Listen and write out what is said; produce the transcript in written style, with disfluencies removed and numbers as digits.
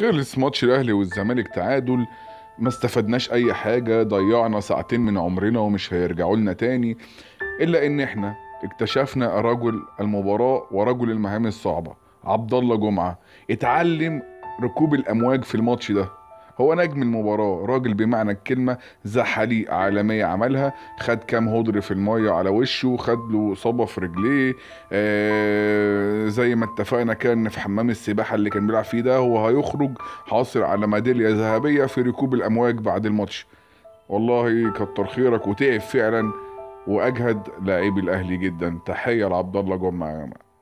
خلص ماتش الاهلي والزمالك تعادل. ما استفدناش اي حاجة، ضيعنا ساعتين من عمرنا ومش هيرجعوا لنا تاني. الا ان احنا اكتشفنا رجل المباراة ورجل المهام الصعبة. عبد الله جمعة اتعلم ركوب الامواج في الماتش ده. هو نجم المباراة، راجل بمعنى الكلمة، زحاليق عالمية عملها. خد كام هدر في المية على وشه، خد له إصابة في رجليه. زي ما اتفقنا كان في حمام السباحة اللي كان بيلعب فيه ده هو هيخرج حاصل على ميدالية ذهبية في ركوب الأمواج بعد الماتش. والله كتر خيرك وتعب فعلا، واجهد لاعبي الاهلي جدا. تحيه لعبد الله جمعه يا جماعه.